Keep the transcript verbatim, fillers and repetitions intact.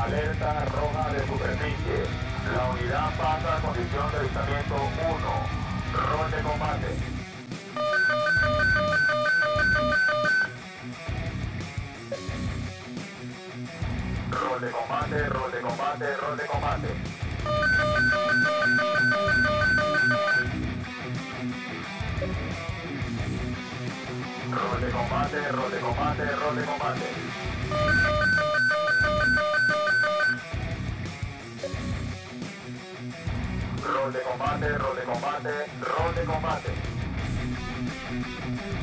Alerta roja de superficie. La unidad pasa a condición de avistamiento uno. Rol de combate. Rol de combate, rol de combate, rol de combate. Rol de combate, rol de combate, rol de combate. Rol de combate, rol de combate, rol de combate.